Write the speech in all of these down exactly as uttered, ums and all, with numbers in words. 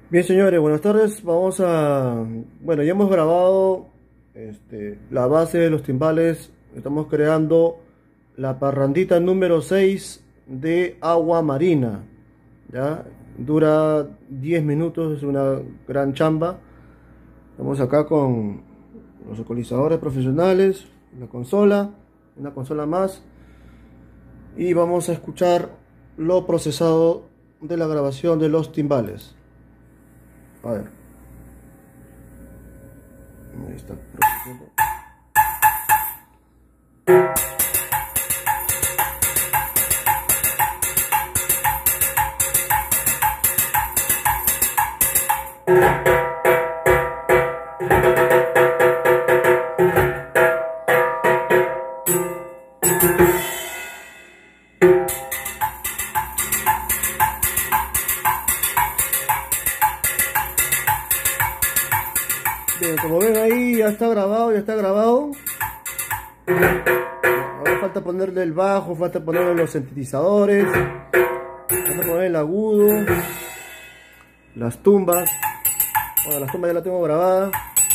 Bien, señores, buenas tardes. Vamos a... Bueno, ya hemos grabado este, la base de los timbales. Estamos creando la parrandita número seis de agua marina. ¿Ya? Dura diez minutos, es una gran chamba. Estamos acá con los ecualizadores profesionales, la consola, una consola más. Y vamos a escuchar lo procesado de la grabación de los timbales. A ver. Ahí está. Bien, como ven ahí ya está grabado, ya está grabado. Ahora falta ponerle el bajo, falta ponerle los sintetizadores, falta poner el agudo, las tumbas. Bueno, las tumbas ya las tengo grabadas.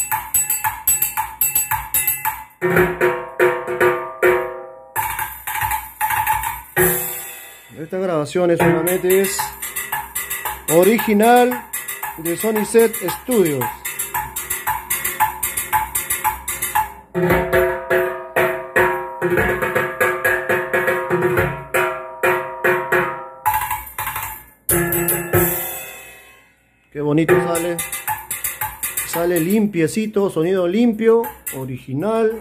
Esta grabación es solamente es original de Soniset Studios. Qué bonito sale. Sale limpiecito, sonido limpio, original.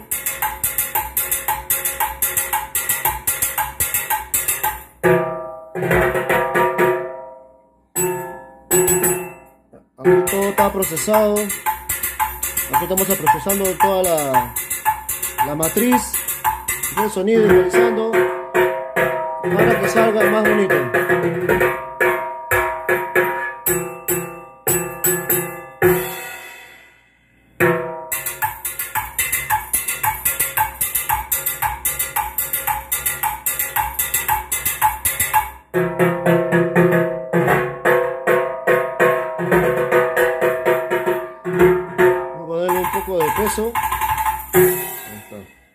Aquí todo está procesado. Aquí estamos procesando toda la, la matriz del sonido, realizando para que salga más bonito. Un poco de peso. Ahí está.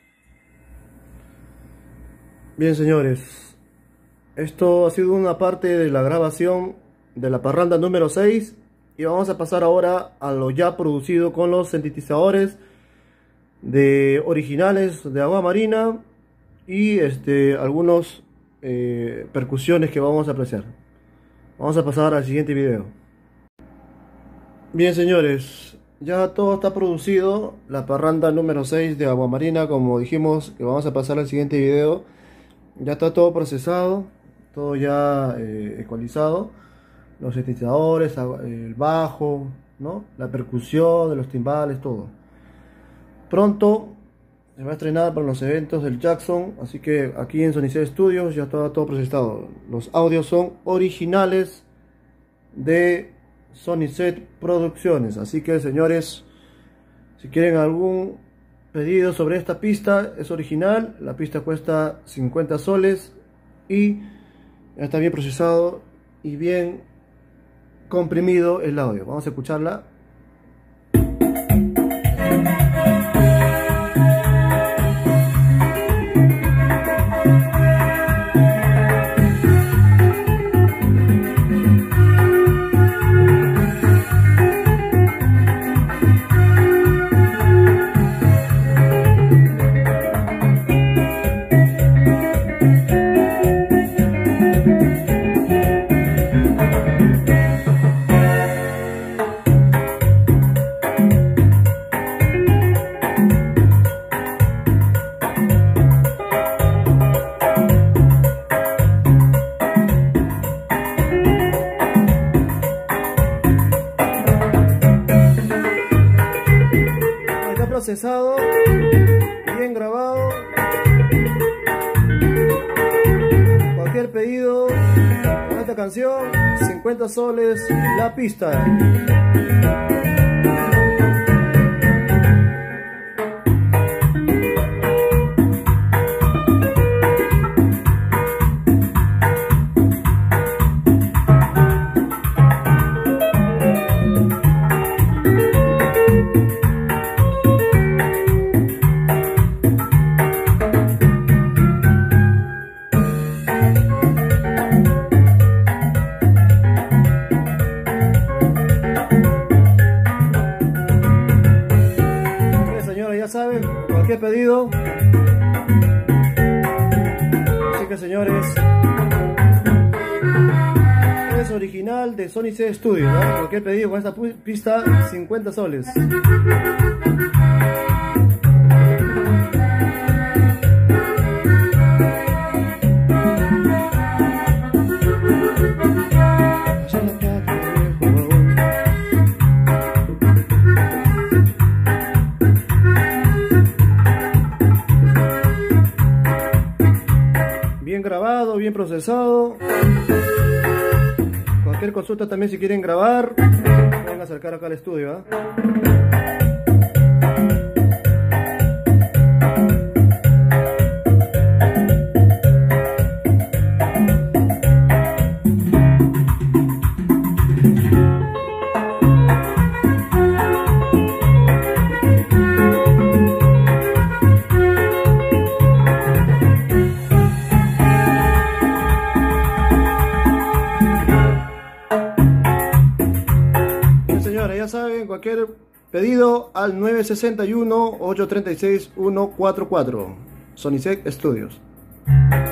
Bien, señores, esto ha sido una parte de la grabación de la parranda número seis y vamos a pasar ahora a lo ya producido con los sintetizadores de originales de agua marina y este algunos eh, percusiones que vamos a apreciar. Vamos a pasar al siguiente video. Bien, señores, ya todo está producido, la parranda número seis de agua marina, como dijimos que vamos a pasar al siguiente video. Ya está todo procesado, todo ya eh, ecualizado, los sintetizadores, el bajo, ¿no? La percusión de los timbales, todo. Pronto se va a estrenar para los eventos del Jackson, así que aquí en Soniset Studios ya está todo procesado. Los audios son originales de Soniset Producciones, así que, señores, si quieren algún pedido sobre esta pista, es original. La pista cuesta cincuenta soles y ya está bien procesado y bien comprimido el audio. Vamos a escucharla. Procesado, bien grabado. Cualquier pedido con esta canción, cincuenta soles la pista. cualquier pedido. Así que señores, es original de Sony C Studio, ¿no? Cualquier pedido con esta pista, cincuenta soles. Bien grabado, bien procesado. Cualquier consulta también, si quieren grabar, pueden acercar acá al estudio, ¿eh? Ya saben, cualquier pedido al nueve seis uno, ocho tres seis, uno cuatro cuatro. Sony C Studios.